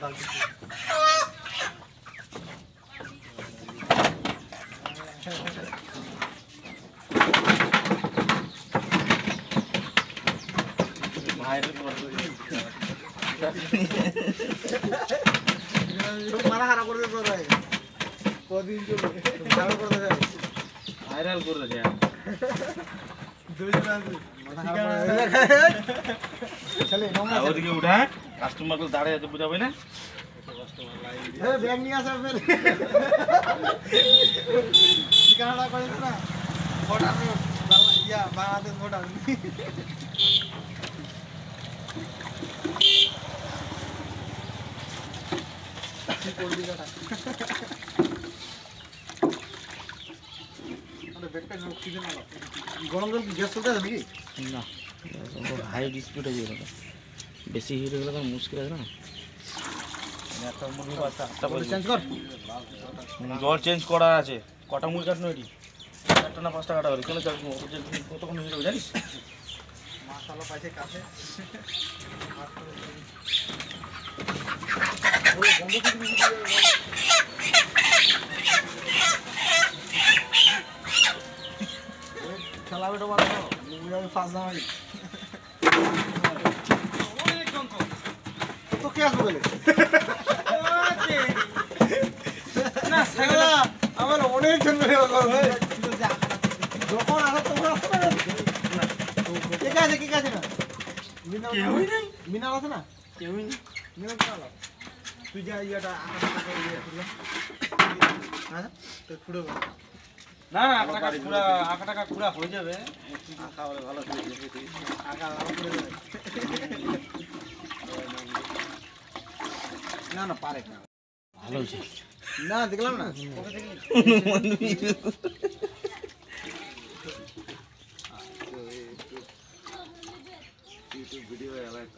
মারা খারাপ করে কদিন ভালো করে ভাইরাল করে দেয় ওদিকে উঠা কাস্টমার গুলো দাঁড়িয়ে আছে বুঝাবে না ব্যাগ নিয়ে আসা ঠিকানাটা করে না ভোটার ইয়া বাংলাদেশ ভোটার গরম জল কি গ্যাস চলতে আছে নাকি না হাই স্পিড হয়ে যাবে বেশি হিট হয়ে গেলে মুশকিল আছে না জল চেঞ্জ করা আছে কটা মুড়ি কাটনো এটি 4টা না 5টা কাটা হবে কেন কতক্ষণ হিট হবে জানিস মশলা পাইছে কাছে খেলা বেটা বানাও আমি ফার্স্ট জামাই তো কে আসবে বলে না সাগরা আমার অনেক জন বের হবে যখন আসে তখন আসবে না ঠিক আছে না কেউই নাই মিনাল আছে না কেউই নেই মিনাল চলো তুই যা ইয়াটা হ্যাঁ তো ছুড়ে না না আঁকা টাকা পুরা হয়ে যাবে আঁকা হলে ভালো আঁকা ভালো করে যাবে না না পারে না ভালো হয়েছে না দেখলাম না ইউটিউব ভিডিও একটা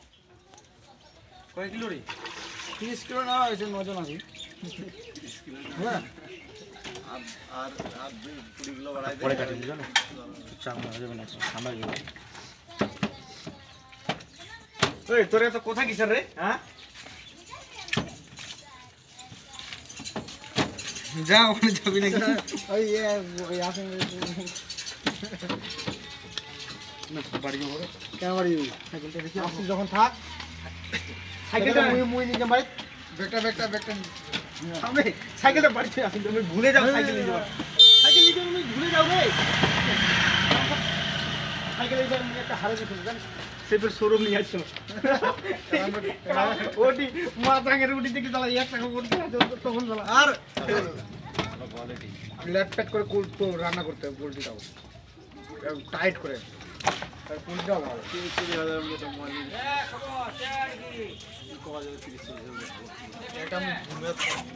কয় কিলো রে 30 কিলো না হয়েছে 9 জন আছি হ্যাঁ আর 20 কিলো বাড়াই দে পরে কাটি দিও না চাপ না যাবে না সামনে যাবে ওই তোরে তো কোথা কিসের রে হ্যাঁ যা ওখানে যাবি না ওই আসেন না বাড়ি যাবো কেন বাড়ি যাবি সাইকেলটা রেখে আসিস যখন থাক সাইকেলটা মুই নিয়ে বাড়ি ব্যাগটা সামনে সাইকেলটা বাড়িতে আসিস তুমি ভুলে যাও সাইকেল নিয়ে যাও সাইকেল নিয়ে তুমি ভুলে যাও রে সাইকেল নিয়ে একটা হারে দিতে জানিস সেপের শোরুম নিয়ে আসছো ওটি মাথাঙ্গের উঠি থেকে চালা 1 টাকা করতে তখন চালা আর ভালো কোয়ালিটি ল্যাপটপ করে তো রান্না করতে হবে পোলট্রিটাও টাইট করে তার পোলট্রিটাও ভালো 30,000 মতো মাল এটা আমি ঘুমিয়ে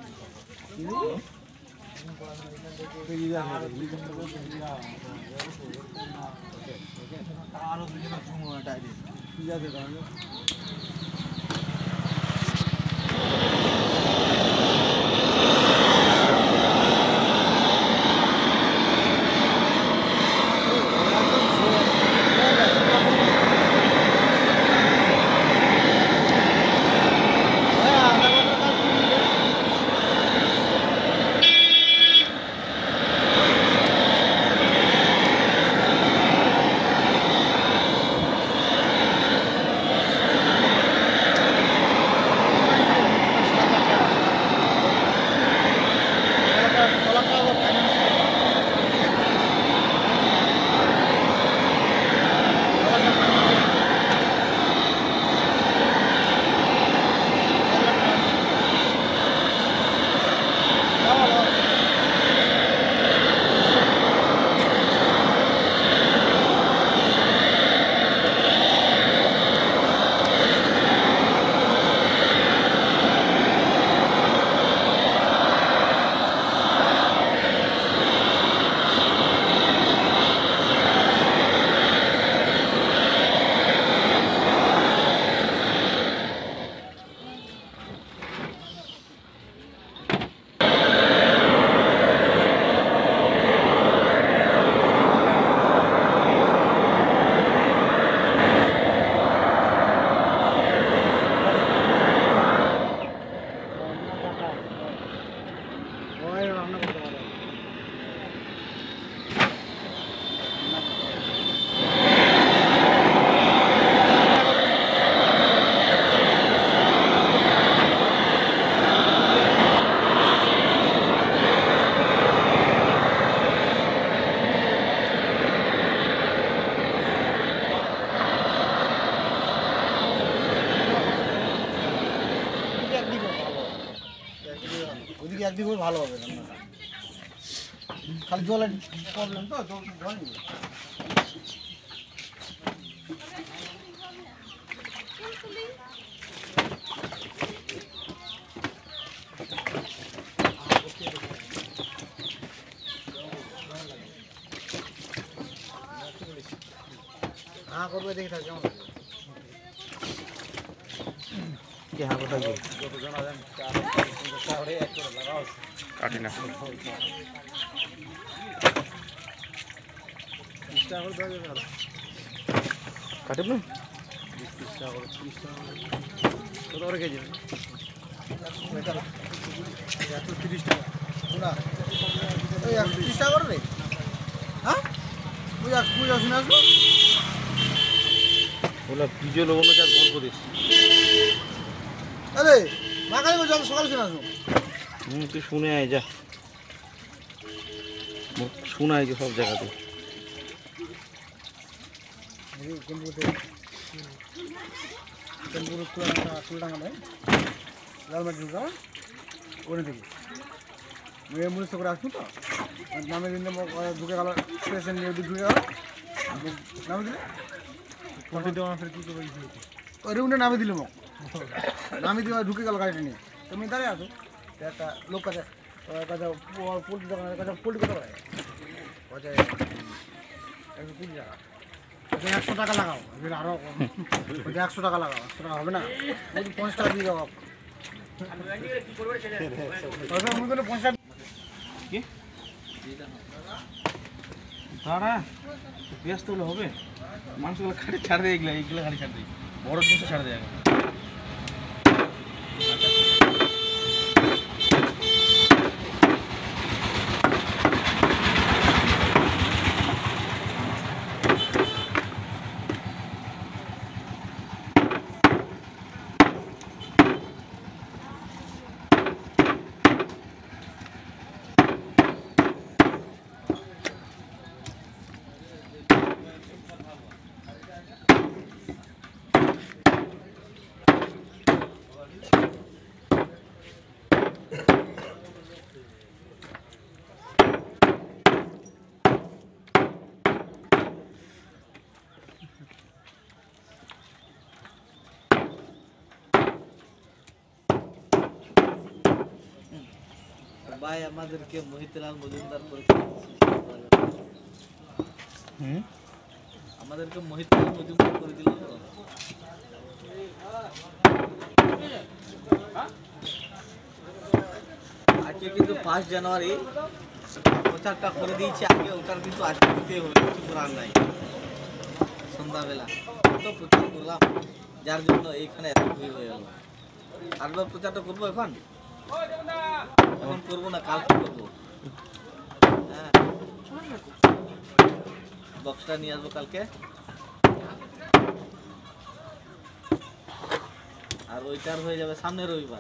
আরো দুজন ঘুমো ডাইরেক্ট ঠিক আছে তাহলে একদিন করে ভালো হবে রান্নাটা। খালি জলের প্রবলেম তো, জল নেই। হ্যাঁ করবে, দেখে থাক কেমন কি হ্যাঁ কোথায় কাটি না কাটব না কত করে কেজি? 130 টাকা। না ওই 130 টাকা করে রে। হ্যাঁ তুই আসুন আসবো ওলা ভিজে লবণ যা গল্প দিস। আরে মাকালি জল সকালে শুনে আসবো। তুই শুনে আয় যা, শোনাই যে সব জায়গাতে অ্যাম্বুলেন্স করে আসবো তো নামে দিন ঢুকে গেল, পেশেন্ট নিয়ে ঢুকে গেল, নামে দিলে কী করবো ওই রুমটা নামে দিল মোক নামে দিয়ে ঢুকে গেল গাড়িটা নিয়ে। তুমি দাঁড়িয়ে আসো, একটা লোক কাছে পোল্ট্রি দোকানের কাছে পোল্ট্রি কত করে 100 টাকা লাগাও, আরো 100 টাকা লাগাও, 100 টাকা হবে না, 50 টাকা দিয়ে যাও। কি দাঁড়া ব্যস্ত হলে হবে, মানুষগুলো খাড়ি ছাড় দেয়, এইগুলো খাড়ি ছাড় দেয়, বড় জিনিস ছাড় দেয়। ভাই আমাদেরকে মহিতলাল মজুমদার আমাদেরকে মহিতলাল মজুমদার করে দিল তো। আজকে কিন্তু 5 জানুয়ারি প্রচারটা করে দিয়েছে, আগে ওটার কিন্তু আজকে দিতে হবে, কিছু করার নাই। সন্ধ্যাবেলা তো প্রচার করলাম, যার জন্য এইখানে এত ভিড় হয়ে গেল। আরবার প্রচারটা করবো এখন করবো না, কালকে করবো। হ্যাঁ বক্সটা নিয়ে আসবো কালকে, আর ওইটার হয়ে যাবে সামনে রবিবার।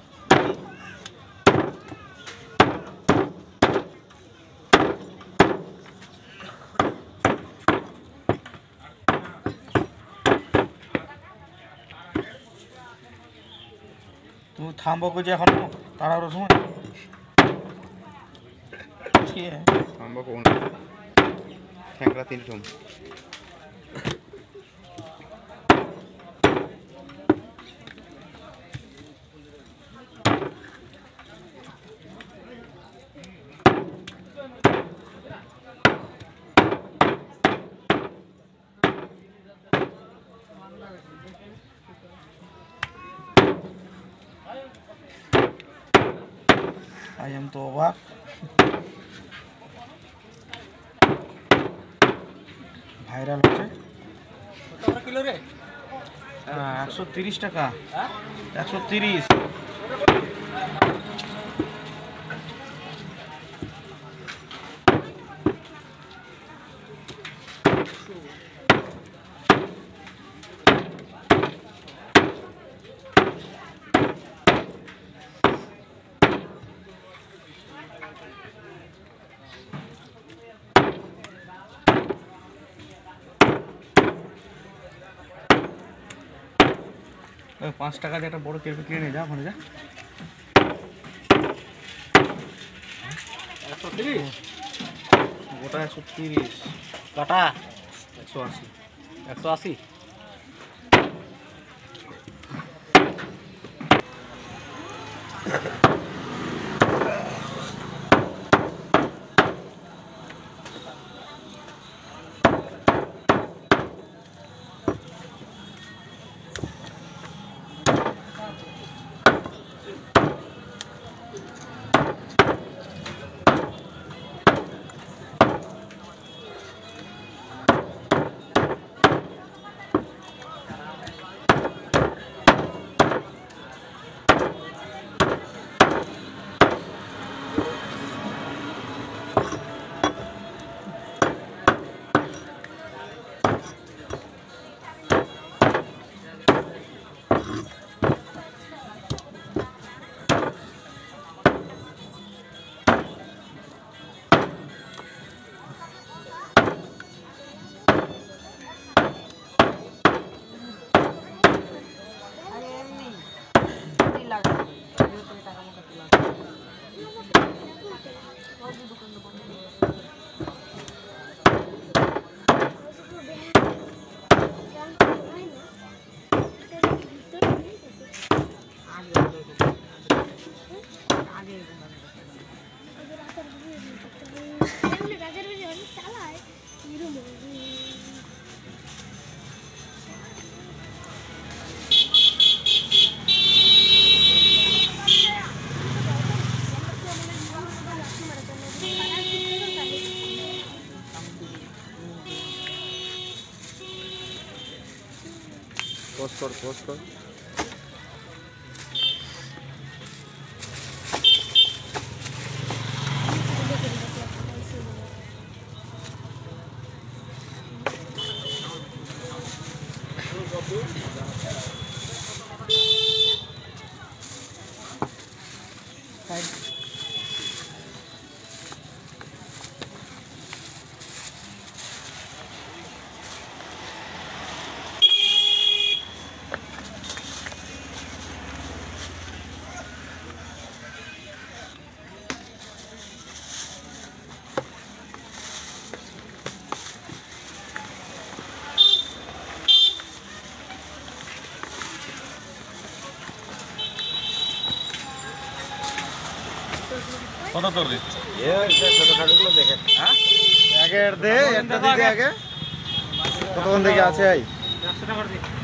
তুমি থামবো যে এখন তাড়াহুড়োর সময় থামবো কোন ঠ্যাংরা 3 ঠুম I am তো অবাক। ভাইরাল হচ্ছে 130 টাকা, 130। ওই 5 টাকা দিয়ে একটা বড় কেরপি কিনে নিয়ে যা, ওখানে যা। গোটা 130, কাটা 180। 180। পোস্ট কর কত তোর রে? ছোটখাটোগুলো দেখে আগে দে, একটা দিকে আগে কতক্ষণ থেকে আছে? 100 টাকা দিয়ে